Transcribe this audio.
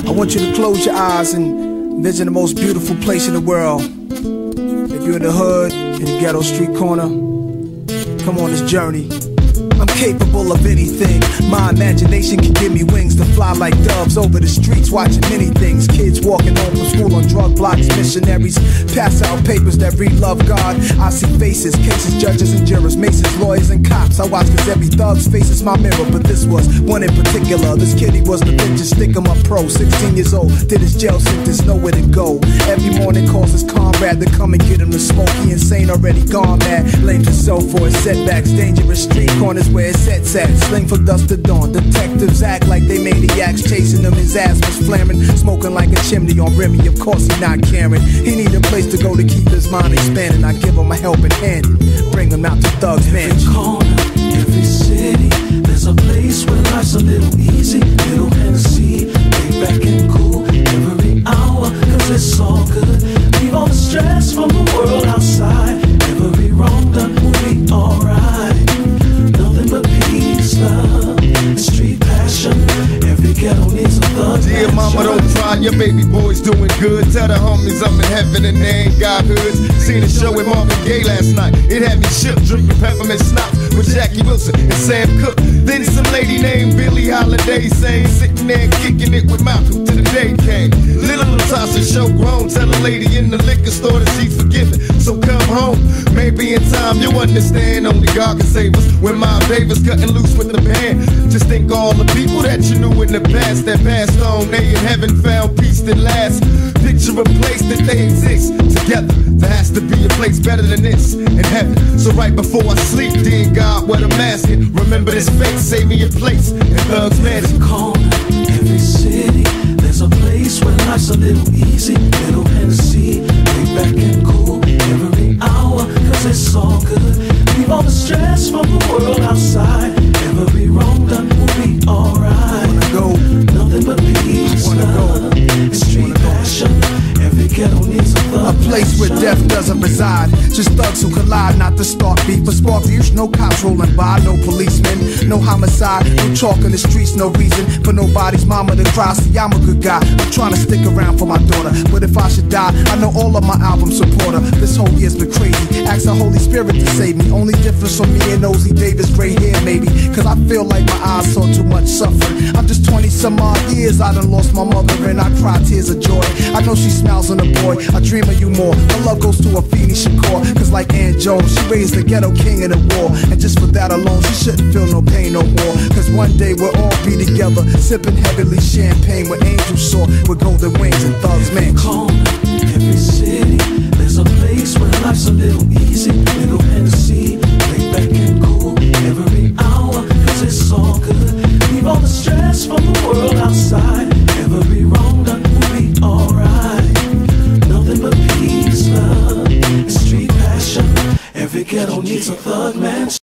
I want you to close your eyes and vision the most beautiful place in the world. If you're in the hood, in the ghetto street corner, come on this journey. I'm capable of anything. My imagination can give me wings to fly like doves over the streets, watching many things. Kids walking home from school on drug blocks, missionaries pass out papers that read love God. I see faces, cases, judges and jurors, masons, lawyers and cops. I watch cause every thug's face is my mirror, but this was one in particular. This kid, he was the bitch, stick him up pro, 16 years old, did his jail sentence, nowhere to go. Every morning calls his comrade to come and get him to smoke. He insane, already gone mad, blames himself for his setbacks. Dangerous street corners where his sets at, sling from dusk to dawn. Detectives act like they maniacs, chasing him, his ass was flaring, smoking like a chimney on Remy. Of course he not caring, he need a place to go to keep his mind expanding. I give him a helping hand, bring him out to Thug's Mansion. Every corner, every city, there's a place where life's a little easy, little Hennessy, laid back and cool every hour, cause it's all good. Leave all the stress from the world outside, every wrong done will be alright. Nothing but peace, love, and street passion. Every ghetto needs a thug. Dear mama, don't cry, your baby boy's doing good. Tell the homies I'm in heaven and they ain't got hoods. Seen a show with Marvin Gaye last night. It had me shook, drinking peppermint schnapps with Jackie Wilson and Sam Cooke. Then some lady named Billie Holiday sang, sitting there kicking it with Malcolm till the day came. Little Natasha show grown, tell a lady in the liquor store that she's forgiven. So come home, maybe in time you'll understand. Only God can save us. When my Davis cutting loose with the band. Just think all the people that you knew in the past that passed on, they in heaven found peace that lasts. Picture a place that they exist together. There has to be a place better than this in heaven. So right before I sleep, dear God, what I'm asking, remember this face, save me a place in Thug's Mansion. Every corner, every city, there's a place where life's a little easy, little Hennessy, laid back and cool every hour, cause it's all good. Leave all the stress from the world outside, every wrong done will be alright. Nothing but peace, love, and street passion. Every ghetto needs a thug. A place where death doesn't reside, just thugs who collide, not to start beef. But spark views, no cops rolling by, no policemen, no homicide, no talk in the streets, no reason for nobody's mama to cry. See, I'm a good guy, I'm trying to stick around for my daughter. But if I should die, I know all of my album support her. This whole year's been crazy, ask the Holy Spirit to save me. Only difference from me and Ozzy Davis, gray hair maybe, cause I feel like my eyes saw too much suffering. I'm just 20 some odd years, I done lost my mother and I cry tears of joy. I know she smiles on a boy, I dream of you more. My love goes to Afeni Shakur, cause like Ann Jones, she raised the ghetto king in the war. And just for that alone, she shouldn't feel no pain no more. Cause one day we'll all be together, sipping heavily champagne with angels soar with golden wings and Thug's Mansion. Every corner, every city, there's a place where life's a little easy, little Hennessy, laid back and cool every hour, cause it's all good. Leave all the stress from the world outside, every wrong done will be alright. Nothing but peace, love, and street passion. Every ghetto needs a Thug Mansion.